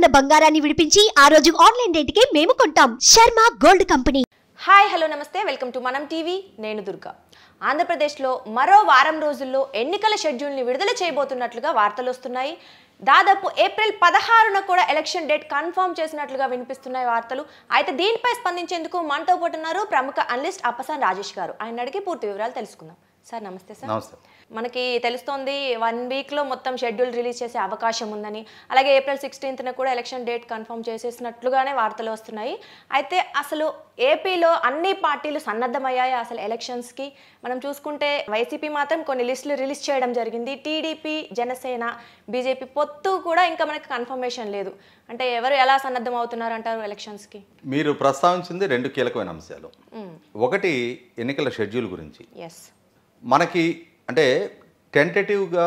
బంగారాన్ని విడిపించి ఆ రోజు ఆన్లైన్ రేటుకే మేము కొంటాం. Sharma gold company. Hi hello నమస్తే, వెల్కమ్ టు మనం టీవీ. నేను దుర్గా. ఆంధ్రప్రదేశ్లో మరో వారం రోజుల్లో ఎన్నికల షెడ్యూల్ని విడుదల చేయబోతున్నట్లుగా వార్తలు వస్తున్నాయి. దాదాపు ఏప్రిల్ 16న కూడా ఎలక్షన్ డేట్ కన్ఫర్మ్ చేసినట్లుగా వినిపిస్తున్నాయి వార్తలు. అయితే దీనిపై స్పందించేందుకు మనతో పాటు ఉన్నారు ప్రముఖ అనలిస్ట్ అప్పసాని రాజేష్ గారు. ఆయన అడిగి పూర్తి వివరాలు తెలుసుకుందాం. సార్ నమస్తే. సార్ నమస్తే. మనకి తెలుస్తోంది 1 వీక్లో మొత్తం షెడ్యూల్ రిలీజ్ చేసే అవకాశం ఉందని, అలాగే ఏప్రిల్ 16న కూడా ఎలక్షన్ డేట్ కన్ఫర్మ్ చేసేసినట్లుగానే వార్తలు వస్తున్నాయి. అయితే అసలు ఏపీలో అన్ని పార్టీలు సన్నద్ధమయ్యాయి అసలు ఎలక్షన్స్కి. మనం చూసుకుంటే వైసీపీ మాత్రం కొన్ని లిస్టులు రిలీజ్ చేయడం జరిగింది. టీడీపీ, జనసేన, బీజేపీ పొత్తు కూడా ఇంకా మనకి కన్ఫర్మేషన్ లేదు. అంటే ఎవరు ఎలా సన్నద్ధం అవుతున్నారు అంటారు ఎలక్షన్స్కి? మీరు ప్రస్తావించింది 2 కీలకమైన అంశాలు. ఒకటి ఎన్నికల షెడ్యూల్ గురించి. ఎస్, మనకి అంటే టెంటేటివ్గా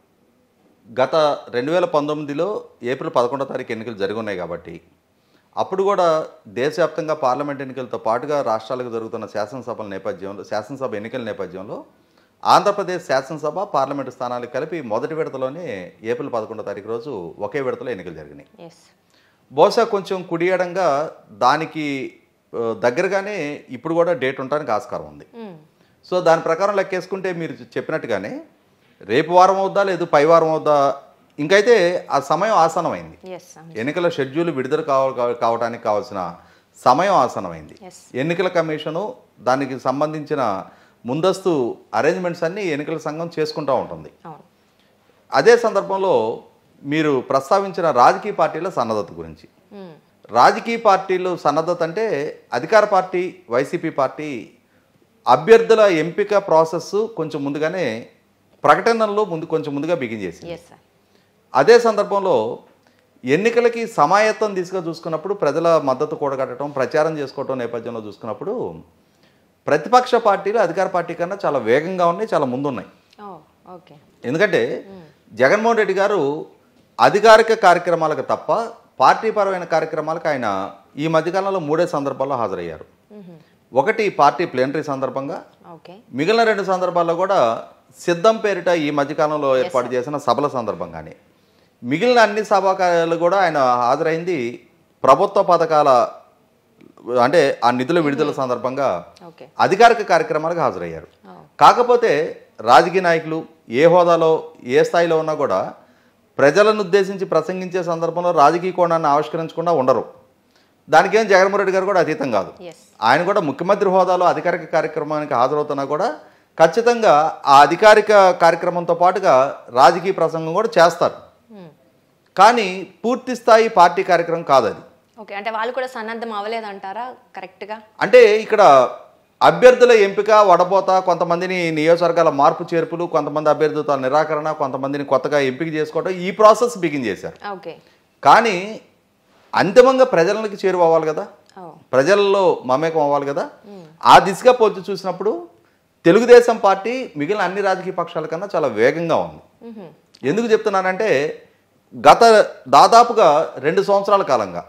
గత 2019లో ఏప్రిల్ 11వ తారీఖు ఎన్నికలు జరిగి ఉన్నాయి కాబట్టి అప్పుడు కూడా దేశవ్యాప్తంగా పార్లమెంట్ ఎన్నికలతో పాటుగా రాష్ట్రాలకు జరుగుతున్న శాసనసభ ఎన్నికల నేపథ్యంలో ఆంధ్రప్రదేశ్ శాసనసభ పార్లమెంటు స్థానాలు కలిపి మొదటి విడతలోనే ఏప్రిల్ 11వ తారీఖు రోజు ఒకే విడతలో ఎన్నికలు జరిగినాయి. బహుశా కొంచెం కుడియడంగా దానికి దగ్గరగానే ఇప్పుడు కూడా డేట్ ఉండడానికి ఆస్కారం ఉంది. సో దాని ప్రకారం లెక్కేసుకుంటే మీరు చెప్పినట్టుగానే రేపు వారం అవుద్దా లేదు పై వారం అవుద్దా, ఇంకైతే ఆ సమయం ఆసనమైంది. ఎన్నికల షెడ్యూల్ విడుదల కావడానికి కావాల్సిన సమయం ఆసనమైంది. ఎన్నికల కమిషను దానికి సంబంధించిన ముందస్తు అరేంజ్మెంట్స్ అన్నీ ఎన్నికల సంఘం చేసుకుంటూ ఉంటుంది. అదే సందర్భంలో మీరు ప్రస్తావించిన రాజకీయ పార్టీల సన్నద్ధత గురించి. రాజకీయ పార్టీలు సన్నద్ధత అంటే అధికార పార్టీ వైసీపీ పార్టీ అభ్యర్థుల ఎంపిక ప్రాసెస్ కొంచెం ముందుగానే ప్రకటనల్లో కొంచెం ముందుగా బిగిన్ చేసింది. అదే సందర్భంలో ఎన్నికలకి సమాయత్తం దిశగా చూసుకున్నప్పుడు ప్రజల మద్దతు కూడగట్టడం, ప్రచారం చేసుకోవటం నేపథ్యంలో చూసుకున్నప్పుడు ప్రతిపక్ష పార్టీలు అధికార పార్టీ కన్నా చాలా వేగంగా ఉన్నాయి, చాలా ముందున్నాయి. ఎందుకంటే జగన్మోహన్ రెడ్డి గారు అధికారిక కార్యక్రమాలకు తప్ప పార్టీ పరమైన కార్యక్రమాలకు ఆయన ఈ మధ్యకాలంలో 3 సందర్భాల్లో హాజరయ్యారు. ఒకటి పార్టీ ప్లేనరీ సందర్భంగా, మిగిలిన 2 సందర్భాల్లో కూడా సిద్ధం పేరిట ఈ మధ్యకాలంలో ఏర్పాటు చేసిన సభల సందర్భంగానే. మిగిలిన అన్ని సభాకార్యాలు కూడా ఆయన హాజరైంది ప్రభుత్వ పథకాల అంటే ఆ నిధుల విడుదల సందర్భంగా అధికారిక కార్యక్రమాలకు హాజరయ్యారు. కాకపోతే రాజకీయ నాయకులు ఏ హోదాలో ఏ స్థాయిలో ఉన్నా కూడా ప్రజలను ఉద్దేశించి ప్రసంగించే సందర్భంలో రాజకీయ కోణాన్ని ఆవిష్కరించకుండా ఉండరు. దానికేం జగన్మోహన్ రెడ్డి గారు కూడా అతీతం కాదు. ఆయన కూడా ముఖ్యమంత్రి హోదాలో అధికారిక కార్యక్రమానికి హాజరవుతున్నా కూడా ఖచ్చితంగా ఆ అధికారిక కార్యక్రమంతో పాటుగా రాజకీయ ప్రసంగం కూడా చేస్తారు. కానీ పూర్తి స్థాయి పార్టీ కార్యక్రమం కాదు అది. అంటే వాళ్ళు కూడా సన్నద్ధం అవ్వలేదంటారా కరెక్ట్గా? అంటే ఇక్కడ అభ్యర్థుల ఎంపిక, వడపోత, కొంతమందిని నియోజకవర్గాల మార్పు చేర్పులు, కొంతమంది అభ్యర్థుల నిరాకరణ, కొంతమందిని కొత్తగా ఎంపిక చేసుకోవడం, ఈ ప్రాసెస్ బిగిన్ చేశారు. కానీ అంతిమంగా ప్రజలకి చేరువవ్వాలి కదా, ప్రజల్లో మమేకం అవ్వాలి కదా. ఆ దిశగా పోల్చి చూసినప్పుడు తెలుగుదేశం పార్టీ మిగిలిన అన్ని రాజకీయ పక్షాల కన్నా చాలా వేగంగా ఉంది. ఎందుకు చెప్తున్నానంటే గత దాదాపుగా 2 సంవత్సరాల కాలంగా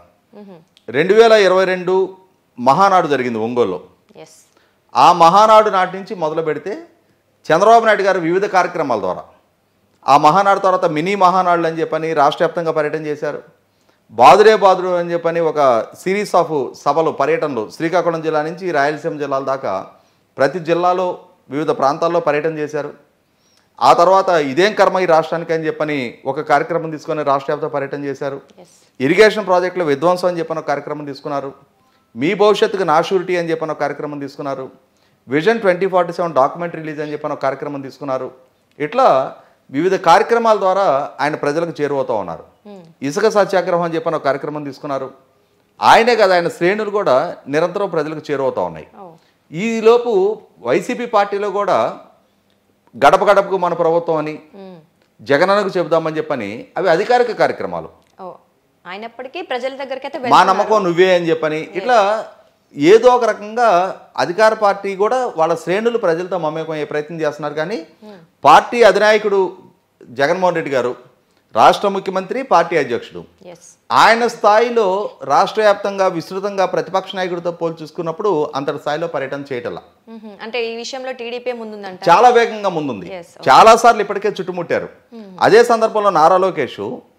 2022 మహానాడు జరిగింది ఒంగోలులో. ఆ మహానాడు నాటి నుంచి మొదలు పెడితే చంద్రబాబు నాయుడు గారు వివిధ కార్యక్రమాల ద్వారా ఆ మహానాడు తర్వాత మినీ మహానాడులు అని చెప్పని రాష్ట్ర వ్యాప్తంగా పర్యటన చేశారు. బాదుడు అని చెప్పని ఒక సిరీస్ ఆఫ్ సభలు, పర్యటనలు శ్రీకాకుళం జిల్లా నుంచి రాయలసీమ జిల్లాల దాకా ప్రతి జిల్లాలో వివిధ ప్రాంతాల్లో పర్యటన చేశారు. ఆ తర్వాత ఇదేం కర్మ ఈ రాష్ట్రానికి అని చెప్పని ఒక కార్యక్రమం తీసుకొని రాష్ట్ర వ్యాప్త పర్యటన చేశారు. ఇరిగేషన్ ప్రాజెక్టుల విధ్వంసం అని చెప్పని ఒక కార్యక్రమం తీసుకున్నారు. మీ భవిష్యత్తుకు నా షూరిటీ అని చెప్పని ఒక కార్యక్రమం తీసుకున్నారు. విజన్ 2047 డాక్యుమెంట్ రిలీజ్ అని చెప్పని ఒక కార్యక్రమం తీసుకున్నారు. ఇట్లా వివిధ కార్యక్రమాల ద్వారా ఆయన ప్రజలకు చేరువవుతూ ఉన్నారు. ఇసుక సత్యాగ్రహం అని చెప్పని ఒక కార్యక్రమం తీసుకున్నారు. ఆయనే కదా ఆయన శ్రేణులు కూడా నిరంతరం ప్రజలకు చేరువవుతూ ఉన్నాయి. ఈలోపు వైసీపీ పార్టీలో కూడా గడప గడపకు మన ప్రభుత్వం అని, జగనన్నకు చెబుదామని చెప్పని అవి అధికారిక కార్యక్రమాలు. అయినప్పటికీ ప్రజల దగ్గరికి మా నమ్మకం నువ్వే అని చెప్పని ఇట్లా ఏదో ఒక రకంగా అధికార పార్టీ కూడా వాళ్ళ శ్రేణులు ప్రజలతో మమేకం అయ్యే ప్రయత్నం చేస్తున్నారు. కానీ పార్టీ అధినాయకుడు జగన్మోహన్ రెడ్డి గారు రాష్ట్ర ముఖ్యమంత్రి, పార్టీ అధ్యక్షుడు, ఆయన స్థాయిలో రాష్ట్ర వ్యాప్తంగా విస్తృతంగా ప్రతిపక్ష నాయకుడితో పోల్చి చూసుకున్నప్పుడు అంతటి స్థాయిలో పర్యటన చేయటలా. అంటే ఈ విషయంలో టీడీపీ ముందుందంట, చాలా వేగంగా ముందుంది. చాలా సార్లు ఇప్పటికే చుట్టుముట్టారు. అదే సందర్భంలో నారా లోకేష్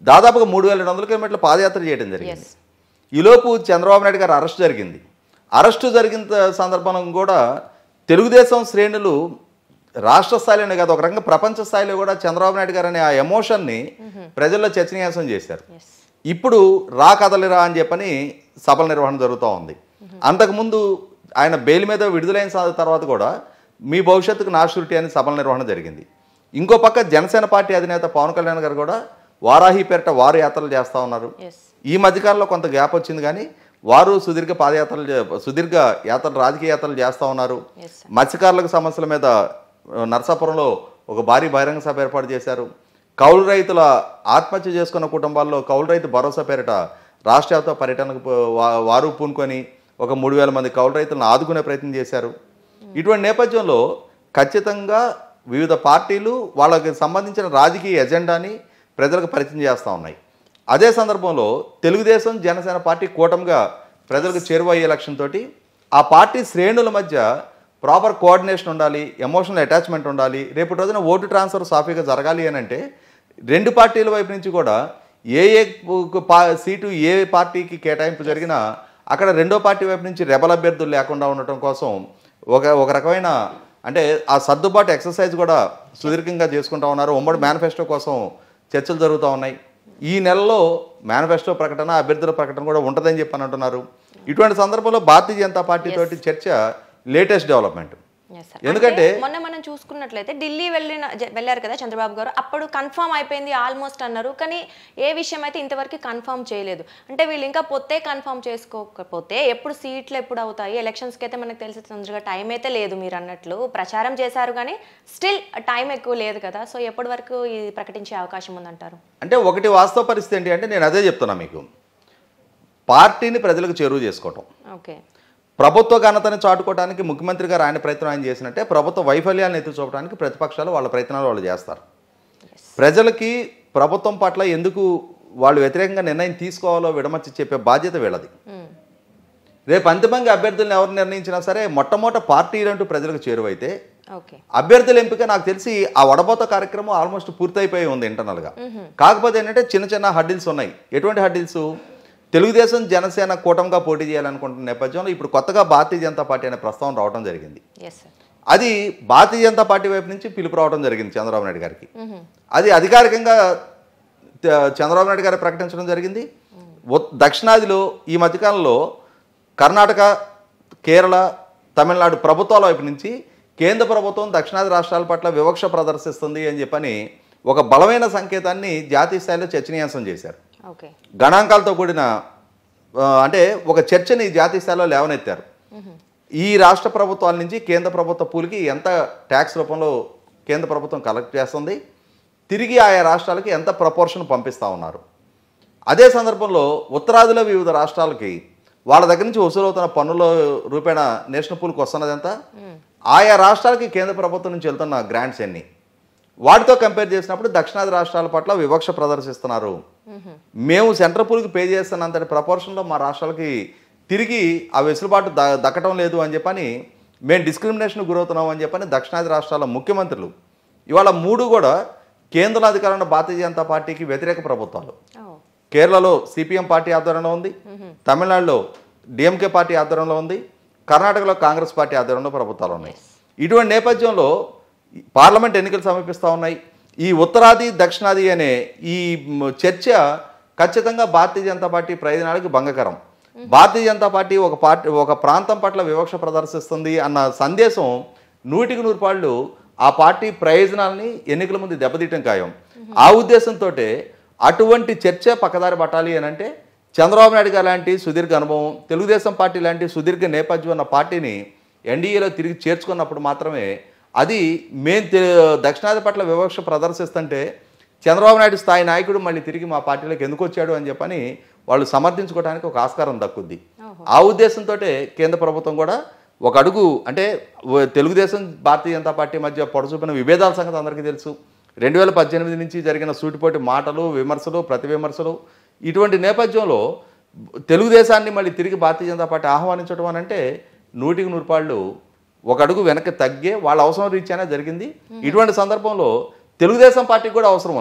దాదాపుగా 3,200 కిలోమీటర్ల పాదయాత్ర చేయడం జరిగింది. ఈలోపు చంద్రబాబు నాయుడు గారు అరెస్ట్ జరిగింది. అరెస్టు జరిగిన సందర్భంలో కూడా తెలుగుదేశం శ్రేణులు రాష్ట్ర స్థాయిలోనే కాదు, ఒక రకంగా ప్రపంచ స్థాయిలో కూడా చంద్రబాబు నాయుడు గారు అనే ఆ ఎమోషన్ని ప్రజల్లో చర్చనీయాంశం చేశారు. ఇప్పుడు రా కదలిరా అని చెప్పని సభల నిర్వహణ జరుగుతూ ఉంది. అంతకుముందు ఆయన బెయిల్ మీద విడుదలైన తర్వాత కూడా మీ భవిష్యత్తుకు నా షూరిటీ అని సభల నిర్వహణ జరిగింది. ఇంకో పక్క జనసేన పార్టీ అధినేత పవన్ కళ్యాణ్ గారు కూడా వారాహి పేరిట వారు యాత్రలు చేస్తూ ఉన్నారు. ఈ మధ్యకాలంలో కొంత గ్యాప్ వచ్చింది, కానీ వారు సుదీర్ఘ యాత్రలు రాజకీయ యాత్రలు చేస్తూ ఉన్నారు. మత్స్యకారులకు సమస్యల మీద నరసాపురంలో ఒక భారీ బహిరంగ సభ ఏర్పాటు చేశారు. కౌలు రైతుల ఆత్మహత్య చేసుకున్న కుటుంబాల్లో కౌలు రైతు భరోసా పేరిట రాష్ట్ర వ్యాప్త పర్యటనకు వారు పూనుకొని ఒక 3,000 మంది కౌలు రైతులను ఆదుకునే ప్రయత్నం చేశారు. ఇటువంటి నేపథ్యంలో ఖచ్చితంగా వివిధ పార్టీలు వాళ్ళకి సంబంధించిన రాజకీయ ఎజెండాని ప్రజలకు పరిచయం చేస్తూ ఉన్నాయి. అదే సందర్భంలో తెలుగుదేశం జనసేన పార్టీ కూటమిగా ప్రజలకు చేరువయ్యే లక్ష్యంతో ఆ పార్టీ శ్రేణుల మధ్య ప్రాపర్ కోఆర్డినేషన్ ఉండాలి, ఎమోషనల్ అటాచ్మెంట్ ఉండాలి. రేపు రోజున ఓటు ట్రాన్స్ఫర్ సాఫీగా జరగాలి అని అంటే రెండు పార్టీల వైపు నుంచి కూడా ఏ సీటు ఏ పార్టీకి కేటాయింపు జరిగినా అక్కడ రెండో పార్టీ వైపు నుంచి రెబల్ అభ్యర్థులు లేకుండా ఉండటం కోసం ఒక రకమైన అంటే ఆ సర్దుబాటు ఎక్సర్సైజ్ కూడా సుదీర్ఘంగా చేసుకుంటా ఉన్నారు. ఉమ్మడి మేనిఫెస్టో కోసం చర్చలు జరుగుతూ ఉన్నాయి. ఈ నెలలో మేనిఫెస్టో ప్రకటన, అభ్యర్థుల ప్రకటన కూడా ఉంటుందని చెప్పని అంటున్నారు. ఇటువంటి సందర్భంలో భారతీయ జనతా పార్టీ తోటి చర్చ లేటెస్ట్ డెవలప్మెంట్. ఎందుకంటే మొన్న మనం చూసుకున్నట్లయితే ఢిల్లీ వెళ్ళారు కదా చంద్రబాబు గారు, అప్పుడు కన్ఫర్మ్ అయిపోయింది ఆల్మోస్ట్ అన్నారు, కానీ ఏ విషయం అయితే ఇంతవరకు కన్ఫర్మ్ చేయలేదు. అంటే వీళ్ళు ఇంకా పొత్తే కన్ఫర్మ్ చేసుకోకపోతే ఎప్పుడు సీట్లు ఎప్పుడు అవుతాయి, ఎలక్షన్స్కి అయితే మనకు తెలిసి తొందరగా టైం అయితే లేదు. మీరు అన్నట్లు ప్రచారం చేశారు కానీ స్టిల్ టైం ఎక్కువ లేదు కదా. సో ఎప్పటి వరకు ఇది ప్రకటించే అవకాశం ఉందంటారు? అంటే ఒకటి వాస్తవ పరిస్థితి ఏంటి అంటే నేను అదే చెప్తున్నా మీకు, పార్టీని ప్రజలకు చేరువ చేసుకోవటం. ఓకే, ప్రభుత్వ ఘనతని చాటుకోవడానికి ముఖ్యమంత్రి గారు ఆయన ప్రయత్నం ఆయన చేసినట్టే ప్రభుత్వ వైఫల్యాలను ఎత్తి చూపడానికి ప్రతిపక్షాలు వాళ్ళ ప్రయత్నాలు వాళ్ళు చేస్తారు. ప్రజలకి ప్రభుత్వం పట్ల ఎందుకు వాళ్ళు వ్యతిరేకంగా నిర్ణయం తీసుకోవాలో విడమర్చి చెప్పే బాధ్యత వీళ్ళది. రేపు అంతిమంగా అభ్యర్థులను ఎవరు నిర్ణయించినా సరే మొట్టమొదట పార్టీలంటూ ప్రజలకు చేరువైతే అభ్యర్థుల ఎంపిక నాకు తెలిసి ఆ వడబోత కార్యక్రమం ఆల్మోస్ట్ పూర్తయిపోయి ఉంది ఇంటర్నల్గా. కాకపోతే ఏంటంటే చిన్న చిన్న హడ్డిల్స్ ఉన్నాయి. ఎటువంటి హడ్డిల్స్? తెలుగుదేశం జనసేన కూటమిగా పోటీ చేయాలనుకుంటున్న నేపథ్యంలో ఇప్పుడు కొత్తగా భారతీయ జనతా పార్టీ అనే ప్రస్తావన రావడం జరిగింది. అది భారతీయ జనతా పార్టీ వైపు నుంచి పిలుపు రావడం జరిగింది చంద్రబాబు నాయుడు గారికి. అది అధికారికంగా చంద్రబాబు నాయుడు గారు ప్రకటించడం జరిగింది. దక్షిణాదిలో ఈ మధ్యకాలంలో కర్ణాటక, కేరళ, తమిళనాడు ప్రభుత్వాల వైపు నుంచి కేంద్ర ప్రభుత్వం దక్షిణాది రాష్ట్రాల పట్ల వివక్ష ప్రదర్శిస్తుంది అని చెప్పని ఒక బలమైన సంకేతాన్ని జాతీయ స్థాయిలో చర్చనీయాంశం చేశారు. గణాంకాలతో కూడిన అంటే ఒక చర్చని జాతీయ స్థాయిలో లేవనెత్తారు. ఈ రాష్ట్ర ప్రభుత్వాల నుంచి కేంద్ర ప్రభుత్వ పూలికి ఎంత ట్యాక్స్ రూపంలో కేంద్ర ప్రభుత్వం కలెక్ట్ చేస్తుంది, తిరిగి ఆయా రాష్ట్రాలకి ఎంత ప్రపోర్షన్ పంపిస్తూ ఉన్నారు. అదే సందర్భంలో ఉత్తరాదిలో వివిధ రాష్ట్రాలకి వాళ్ళ దగ్గర నుంచి వసూలవుతున్న పన్నుల రూపేణ నేషనల్ పూల్కి వస్తున్నది ఎంత, ఆయా రాష్ట్రాలకి కేంద్ర ప్రభుత్వం నుంచి వెళ్తున్న గ్రాంట్స్ ఎన్ని, వాటితో కంపేర్ చేసినప్పుడు దక్షిణాది రాష్ట్రాల పట్ల వివక్ష ప్రదర్శిస్తున్నారు. మేము సెంట్రల్ పూల్కి పే చేస్తున్నంతటి ప్రపోర్షన్లో మా రాష్ట్రాలకి తిరిగి ఆ వెసులుబాటు దక్కడం లేదు అని చెప్పని మేము డిస్క్రిమినేషన్ గురవుతున్నాం అని చెప్పని దక్షిణాది రాష్ట్రాల ముఖ్యమంత్రులు ఇవాళ 3 కూడా కేంద్ర అధికారంలో భారతీయ జనతా పార్టీకి వ్యతిరేక ప్రభుత్వాలు. కేరళలో సిపిఎం పార్టీ ఆధ్వర్యంలో ఉంది, తమిళనాడులో డిఎంకే పార్టీ ఆధ్వర్యంలో ఉంది, కర్ణాటకలో కాంగ్రెస్ పార్టీ ఆధ్వర్యంలో ప్రభుత్వాలు ఉన్నాయి. ఇటువంటి నేపథ్యంలో పార్లమెంట్ ఎన్నికలు సమీపిస్తూ ఉన్నాయి. ఈ ఉత్తరాది దక్షిణాది అనే ఈ చర్చ ఖచ్చితంగా భారతీయ జనతా పార్టీ ప్రయోజనాలకు భంగకరం. భారతీయ జనతా పార్టీ ఒక ప్రాంతం పట్ల వివక్ష ప్రదర్శిస్తుంది అన్న సందేశం 100కి 100 పాళ్ళు ఆ పార్టీ ప్రయోజనాలని ఎన్నికల ముందు దెబ్బతీయటం ఖాయం. ఆ ఉద్దేశంతో అటువంటి చర్చ పక్కదారి పట్టాలి అని అంటే చంద్రబాబు నాయుడు గారు లాంటి సుదీర్ఘ అనుభవం, తెలుగుదేశం పార్టీ లాంటి సుదీర్ఘ నేపథ్యం ఉన్న పార్టీని ఎన్డీఏలో తిరిగి చేర్చుకున్నప్పుడు మాత్రమే అది దక్షిణాది పట్ల వివక్ష ప్రదర్శిస్తుంటే చంద్రబాబు నాయుడు స్థాయి నాయకుడు మళ్ళీ తిరిగి మా పార్టీలోకి ఎందుకు వచ్చాడు అని చెప్పని వాళ్ళు సమర్థించుకోవడానికి ఒక ఆస్కారం దక్కుద్ది. ఆ ఉద్దేశంతో కేంద్ర ప్రభుత్వం కూడా ఒక అడుగు అంటే తెలుగుదేశం భారతీయ జనతా పార్టీ మధ్య పొడచూపిన విభేదాల సంగతి అందరికీ తెలుసు. 2018 నుంచి జరిగిన సూటిపోటి మాటలు, విమర్శలు, ప్రతి విమర్శలు, ఇటువంటి నేపథ్యంలో తెలుగుదేశాన్ని మళ్ళీ తిరిగి భారతీయ జనతా పార్టీ ఆహ్వానించడం అని అంటే 100కి 100 పాళ్ళు ఒక అడుగు వెనక్కి తగ్గే వాళ్ళ అవసరం రీత్యానే జరిగింది. ఇటువంటి సందర్భంలో తెలుగుదేశం పార్టీకి కూడా అవసరం ఉంది.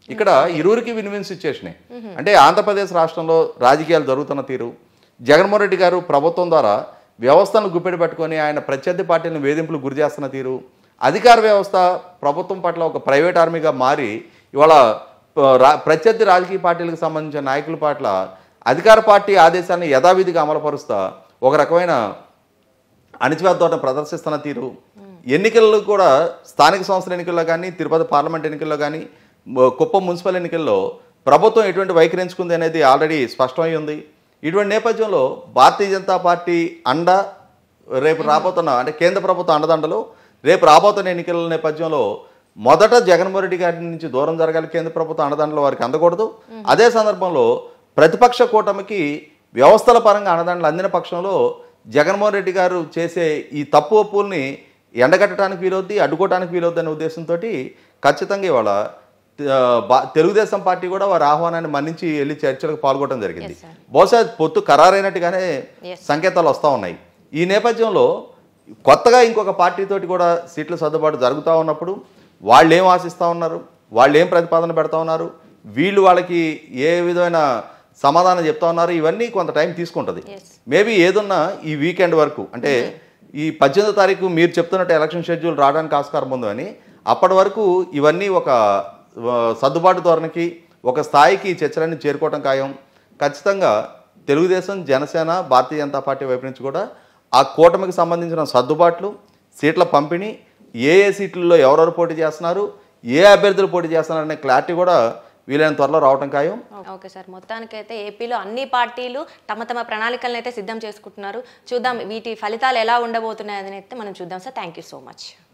ఇక్కడ ఇరువురికి విన్ సిచ్యుయేషనే. అంటే ఆంధ్రప్రదేశ్ రాష్ట్రంలో రాజకీయాలు జరుగుతున్న తీరు, జగన్మోహన్ రెడ్డి గారు ప్రభుత్వం ద్వారా వ్యవస్థను గుప్పెడు పెట్టుకొని ఆయన ప్రత్యర్థి పార్టీలను వేధింపులు గురి చేస్తున్న తీరు, అధికార వ్యవస్థ ప్రభుత్వం పట్ల ఒక ప్రైవేట్ ఆర్మీగా మారి ఇవాళ ప్రత్యర్థి రాజకీయ పార్టీలకు సంబంధించిన నాయకుల పట్ల అధికార పార్టీ ఆదేశాలను యథావిధిగా అమలుపరుస్తా ఒక రకమైన అణిచివేత ప్రదర్శిస్తున్న తీరు, ఎన్నికల్లో కూడా స్థానిక సంస్థల ఎన్నికల్లో కానీ, తిరుపతి పార్లమెంట్ ఎన్నికల్లో కానీ, కుప్పం మున్సిపల్ ఎన్నికల్లో ప్రభుత్వం ఎటువంటి వైఖరి ఎంచుకుంది అనేది ఆల్రెడీ స్పష్టమై ఉంది. ఇటువంటి నేపథ్యంలో భారతీయ జనతా పార్టీ అండ రేపు రాబోతున్న అంటే కేంద్ర ప్రభుత్వం అండదండలు రేపు రాబోతున్న ఎన్నికల నేపథ్యంలో మొదట జగన్మోహన్ రెడ్డి గారి నుంచి దూరం జరగాలి, కేంద్ర ప్రభుత్వం అండదండలు వారికి అందకూడదు. అదే సందర్భంలో ప్రతిపక్ష కూటమికి వ్యవస్థల పరంగా అండదండలు అందిన పక్షంలో జగన్మోహన్ రెడ్డి గారు చేసే ఈ తప్పు ఒప్పుల్ని ఎండగట్టడానికి వీలవుద్ది, అడ్డుకోవడానికి వీలవుద్ది అనే ఉద్దేశంతో ఖచ్చితంగా ఇవాళ తెలుగుదేశం పార్టీ కూడా వారి ఆహ్వానాన్ని మన్నించి వెళ్ళి చర్చలకు పాల్గొనడం జరిగింది. బహుశా పొత్తు ఖరారైనట్టుగానే సంకేతాలు వస్తూ ఉన్నాయి. ఈ నేపథ్యంలో కొత్తగా ఇంకొక పార్టీతోటి కూడా సీట్ల సర్దుబాటు జరుగుతూ ఉన్నప్పుడు వాళ్ళు ఏం ఆశిస్తూ ఉన్నారు, వాళ్ళు ఏం ప్రతిపాదన పెడతా ఉన్నారు, వీళ్ళు వాళ్ళకి ఏ విధమైన సమాధానం చెప్తా ఉన్నారు, ఇవన్నీ కొంత టైం తీసుకుంటుంది. మేబీ ఏదున్నా ఈ వీకెండ్ వరకు అంటే ఈ 18వ తారీఖు మీరు చెప్తున్నట్టు ఎలక్షన్ షెడ్యూల్ రావడానికి ఆస్కారం ఉంది అని, అప్పటి వరకు ఇవన్నీ ఒక సర్దుబాటు ధోరణికి ఒక స్థాయికి చర్చలన్నీ చేరుకోవటం ఖాయం. ఖచ్చితంగా తెలుగుదేశం, జనసేన, భారతీయ జనతా పార్టీ వైపు నుంచి కూడా ఆ కూటమికి సంబంధించిన సర్దుబాట్లు, సీట్ల పంపిణీ, ఏ సీట్లలో ఎవరెవరు పోటీ చేస్తున్నారు, ఏ అభ్యర్థులు పోటీ చేస్తున్నారు అనే క్లారిటీ కూడా వీలైన త్వరలో రావటం ఖాయం. ఓకే సార్, మొత్తానికైతే ఏపీలో అన్ని పార్టీలు తమ తమ ప్రణాళికలను అయితే సిద్ధం చేసుకుంటున్నారు. చూద్దాం వీటి ఫలితాలు ఎలా ఉండబోతున్నాయి అని అయితే మనం చూద్దాం sir. Thank you so much.